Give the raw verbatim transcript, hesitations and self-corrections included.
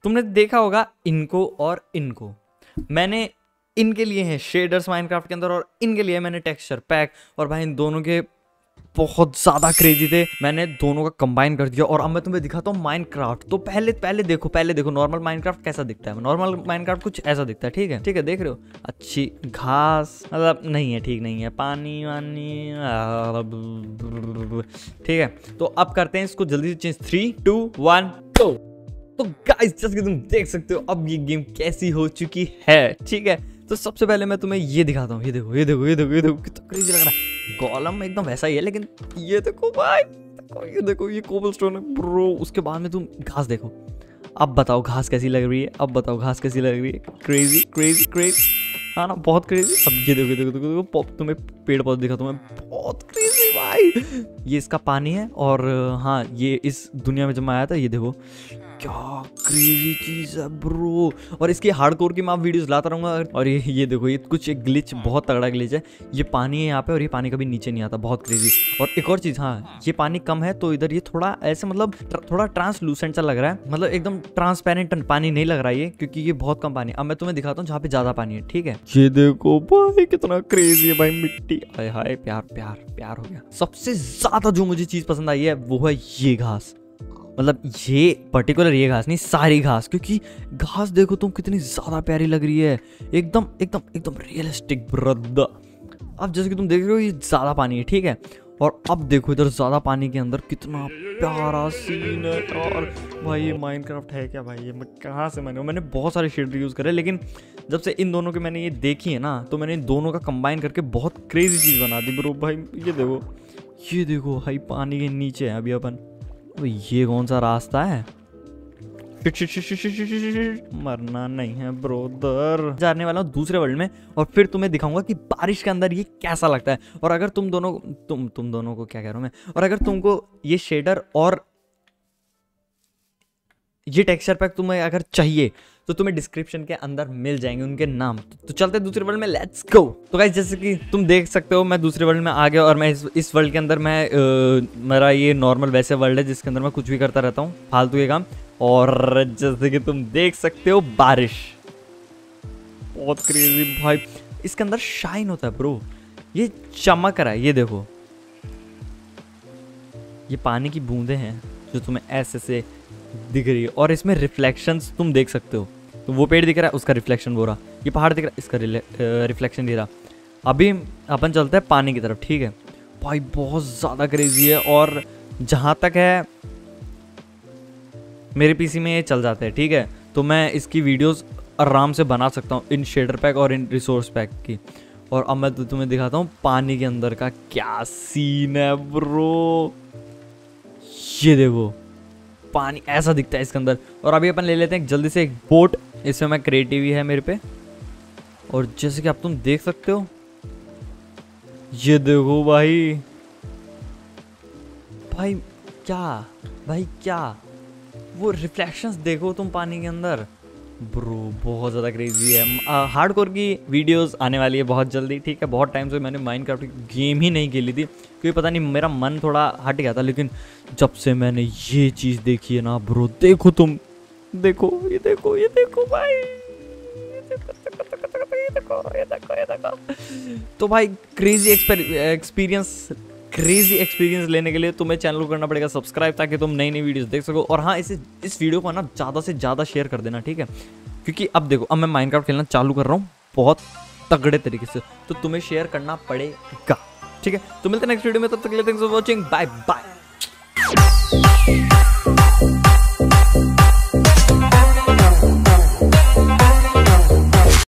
तुमने देखा होगा इनको और इनको, मैंने इनके लिए हैं शेडर्स माइनक्राफ्ट के अंदर और इनके लिए मैंने टेक्सचर पैक, और भाई इन दोनों के बहुत ज़्यादा क्रेजी थे, मैंने दोनों का कंबाइन कर दिया। और अब मैं तुम्हें दिखाता हूँ माइनक्राफ्ट। तो पहले पहले देखो पहले देखो नॉर्मल माइनक्राफ्ट कैसा दिखता है। नॉर्मल माइनक्राफ्ट कुछ ऐसा दिखता है, ठीक है ठीक है देख रहे हो, अच्छी घास मतलब नहीं है, ठीक नहीं है, पानी वानी, ठीक है। तो अब करते हैं इसको जल्दी से change, three two one go. तो गाइस जैसे कि तुम देख सकते हो अब ये गेम कैसी हो चुकी है, ठीक है। तो सबसे पहले मैं तुम्हें ये दिखाता हूँ, ये देखो ये देखो ये देखो ये देखो कितना क्रेजी लग रहा है। गोलम एकदम वैसा ही है, लेकिन ये देखो भाई, देखो ये देखो ये कोबलस्टोन है ब्रो। उसके बाद में तुम घास देखो, अब बताओ घास कैसी लग रही है, अब बताओ घास कैसी लग रही है, क्रेजी क्रेजी क्रेजी, हाँ ना बहुत क्रेजी। अब ये देखो देखो देखो देखो तुम्हें पेड़ पौधे दिखा तुम्हें, बहुत क्रेजी भाई। ये इसका पानी है, और हाँ ये इस दुनिया में जब मैं आया था, ये देखो क्या क्रेजी चीज है ब्रो। और इसकी हार्डकोर की मैं वीडियोस लाता रहूंगा। और ये ये देखो ये कुछ एक ग्लिच, बहुत तगड़ा ग्लिच है। ये पानी है यहाँ पे, और ये पानी कभी नीचे नहीं आता, बहुत क्रेजी। और एक और चीज, हाँ ये पानी कम है तो इधर ये थोड़ा ऐसे मतलब थोड़ा ट्रांसलूसेंट सा लग रहा है, मतलब एकदम ट्रांसपेरेंट पानी नहीं लग रहा है ये, क्योंकि ये बहुत कम पानी है। अब मैं तुम्हें दिखाता हूँ जहाँ पे ज्यादा पानी है, ठीक है। ये देखो भाई कितना क्रेजी है भाई, मिट्टी, हाय हाय प्यार प्यार प्यार हो गया। सबसे ज्यादा जो मुझे चीज पसंद आई है वो है ये घास, मतलब ये पर्टिकुलर ये घास नहीं, सारी घास, क्योंकि घास देखो तुम कितनी ज्यादा प्यारी लग रही है, एकदम एकदम एकदम रियलिस्टिक ब्रदर। अब जैसे कि तुम देख रहे हो ये ज्यादा पानी है, ठीक है। और अब देखो इधर ज्यादा पानी के अंदर कितना प्यारा सीन है। और भाई ये माइनक्राफ्ट है क्या भाई, ये मैं कहाँ से मैंने मैंने बहुत सारे शेडर यूज करे, लेकिन जब से इन दोनों के मैंने ये देखी है ना, तो मैंने इन दोनों का कंबाइन करके बहुत क्रेजी चीज बना दी ब्रो। भाई ये देखो ये देखो भाई पानी के नीचे है अभी अपन। तो ये कौन सा रास्ता है, मरना नहीं है ब्रोदर। जाने वाला हूँ दूसरे वर्ल्ड में, और फिर तुम्हें दिखाऊंगा कि बारिश के अंदर ये कैसा लगता है। और अगर तुम दोनों तुम तुम दोनों को क्या कह रहा हूँ मैं, और अगर तुमको ये शेडर और ये टेक्सचर पैक तुम्हें अगर चाहिए तो तुम्हें डिस्क्रिप्शन के अंदर मिल जाएंगे उनके नाम। तो चलते हैं दूसरे वर्ल्ड में, लेट्स गो। तो गाइस जैसे कि तुम देख सकते हो मैं दूसरे वर्ल्ड में आ गया, और मैं इस इस वर्ल्ड के अंदर मैं आ, मेरा ये नॉर्मल वैसे वर्ल्ड है जिसके अंदर मैं कुछ भी करता रहता हूँ, फालतू के काम। और जैसे कि तुम देख सकते हो बारिश, बहुत क्रेजी भाई। इसके अंदर शाइन होता है ब्रो, ये चमक रहा है, ये देखो ये पानी की बूंदे हैं जो तुम्हें ऐसे से दिख रही है। और इसमें रिफ्लेक्शंस तुम देख सकते हो, तो वो पेड़ दिख रहा है उसका रिफ्लेक्शन हो रहा, ये पहाड़ दिख रहा है इसका रिफ्लेक्शन दे रहा। अभी अपन चलते हैं पानी की तरफ, ठीक है भाई। बहुत ज़्यादा क्रेजी है, और जहाँ तक है मेरे पीसी में ये चल जाता है, ठीक है। तो मैं इसकी वीडियोस आराम से बना सकता हूँ इन शेडर पैक और इन रिसोर्स पैक की। और अब मैं तो तुम्हें दिखाता हूँ पानी के अंदर का क्या सीन है ब्रो। ये देखो पानी ऐसा दिखता है इसके अंदर। और अभी अपन ले लेते हैं जल्दी से एक बोट, इसमें मैं क्रिएटिव है मेरे पे। और जैसे कि आप तुम देख सकते हो, ये देखो भाई भाई क्या भाई क्या वो रिफ्लेक्शंस देखो तुम पानी के अंदर ब्रो, बहुत ज़्यादा क्रेजी है। हार्डकोर की वीडियोस आने वाली है बहुत जल्दी, ठीक है। बहुत टाइम से मैंने माइनक्राफ्ट की गेम ही नहीं खेली थी, क्योंकि पता नहीं मेरा मन थोड़ा हट गया था। लेकिन जब से मैंने ये चीज़ देखी है ना ब्रो, देखो तुम देखो ये देखो ये देखो भाई, ये देखो ये देखो ये देखो ये देखो। तो भाई क्रेजी एक्सपीरियंस क्रेजी एक्सपीरियंस लेने के लिए तुम्हें चैनल को करना पड़ेगा सब्सक्राइब, ताकि तुम नई नई वीडियोस देख सको। और हाँ इसे इस वीडियो को ना ज़्यादा से ज़्यादा शेयर कर देना, ठीक है। क्योंकि अब देखो अब मैं माइनक्राफ्ट खेलना चालू कर रहा हूँ बहुत तगड़े तरीके से, तो तुम्हें शेयर करना पड़ेगा, ठीक है। तो मिलते हैं नेक्स्ट वीडियो में, तब तक के लिए thanks for watching, bye bye.